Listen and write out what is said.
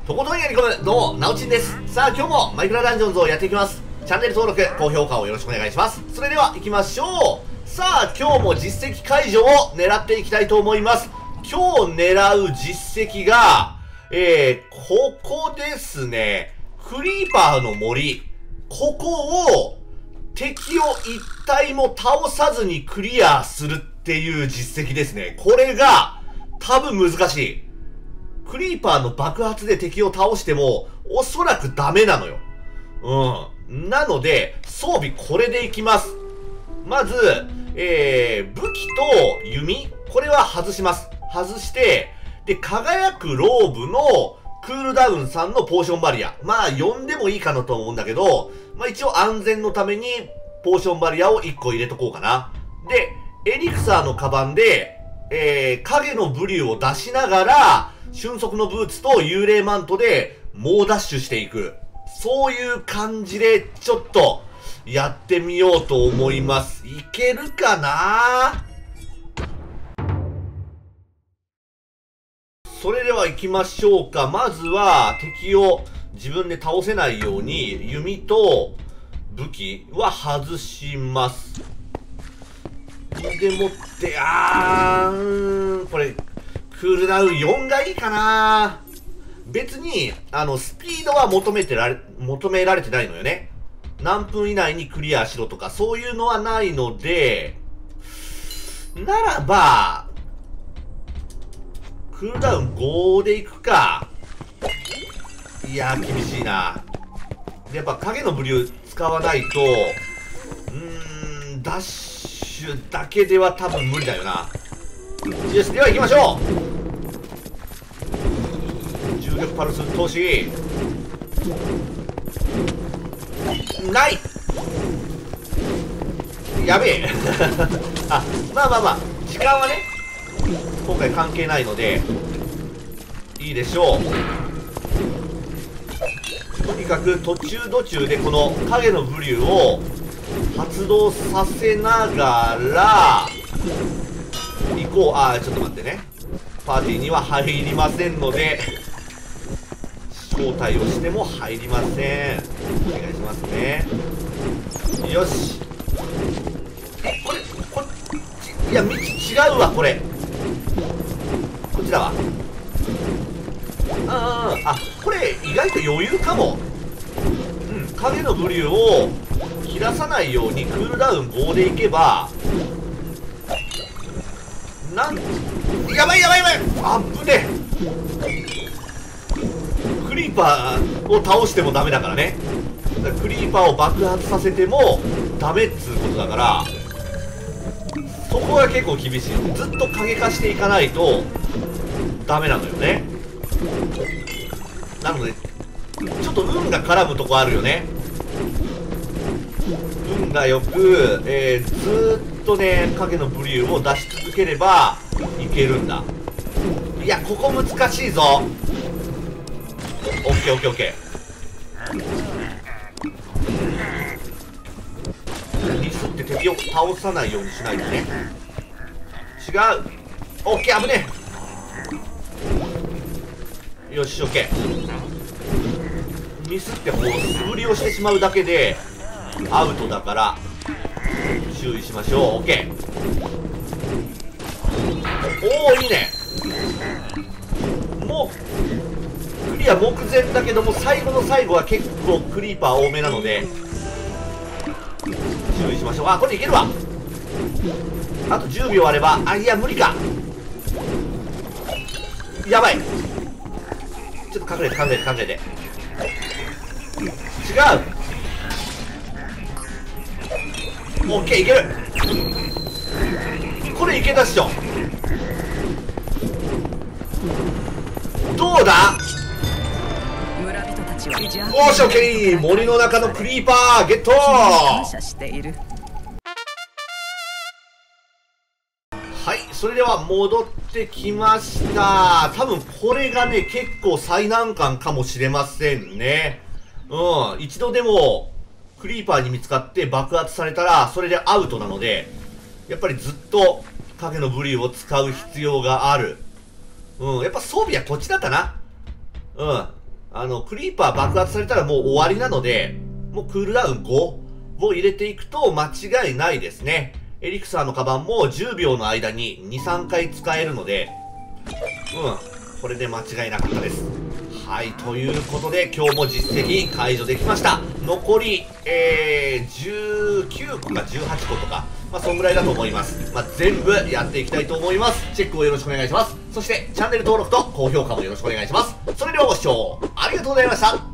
とことんやり込む、どうも、なおちんです。さあ、今日もマイクラダンジョンズをやっていきます。チャンネル登録、高評価をよろしくお願いします。それでは行きましょう。さあ、今日も実績解除を狙っていきたいと思います。今日狙う実績が、ここですね。クリーパーの森。ここを、敵を一体も倒さずにクリアするっていう実績ですね。これが、多分難しい。クリーパーの爆発で敵を倒しても、おそらくダメなのよ。なので、装備これでいきます。まず、武器と弓これは外します。外して、で、輝くローブのクールダウン3のポーションバリア。まあ、呼んでもいいかなと思うんだけど、まあ一応安全のために、ポーションバリアを1個入れとこうかな。で、エリクサーのカバンで、影のブリューを出しながら、瞬足のブーツと幽霊マントで猛ダッシュしていく。そういう感じで、ちょっと、やってみようと思います。いけるかな？それでは行きましょうか。まずは、敵を自分で倒せないように、弓と武器は外します。でもって、これ、クールダウン4がいいかな。別に、スピードは求められてないのよね。何分以内にクリアしろとか、そういうのはないので、ならば、クールダウン5でいくか。いやー、厳しいな。で、やっぱ影のブリュー使わないと、ダッシュだけでは多分無理だよな。よし、では行きましょう。重力パルス投資ないやべえまあ時間はね今回関係ないのでいいでしょう。とにかく途中でこの影のブリューを発動させながら行こう。ちょっと待ってね。パーティーには入りませんので招待をしても入りません。お願いしますね。よし。これいや道違うわ。これこっちだわ。これ意外と余裕かも。影のブリューを切らさないようにクールダウン5でいけばやばいあぶねえ。クリーパーを倒してもダメだからね。クリーパーを爆発させてもダメっつうことだから、そこが結構厳しい。ずっと影化していかないとダメなのよね。なのでちょっと運が絡むとこあるよね。運がよく、ずーっとね影のブリューを出し続ければいけるんだ。いやここ難しいぞ。オッケーミスって敵を倒さないようにしないとね。違う。オッケー、危ねえ。よし、オッケー。ミスってこう素振りをしてしまうだけでアウトだから注意しましょう。オッケー。おお、いいね。もうクリア目前だけども最後の最後は結構クリーパー多めなので注意しましょう。これいけるわ。あと10秒あれば。いや無理か。やばい。ちょっと隠れて違う。オッケー、いける。これいけたっしょ。どうだ。おし、オッケー。森の中のクリーパーゲット。はい、それでは戻ってきました。多分これがね結構最難関かもしれませんね。一度でもクリーパーに見つかって爆発されたらそれでアウトなので、やっぱりずっと影のブリューを使う必要がある。やっぱ装備はこっちだったな。 クリーパー爆発されたらもう終わりなので、もうクールダウン5を入れていくと間違いないですね。エリクサーのカバンも10秒の間に2、3回使えるので、これで間違いなかったです。はい、ということで今日も実績解除できました。残り、19個か18個とか、そんぐらいだと思います。全部やっていきたいと思います。チェックをよろしくお願いします。そしてチャンネル登録と高評価もよろしくお願いします。それではご視聴ありがとうございました。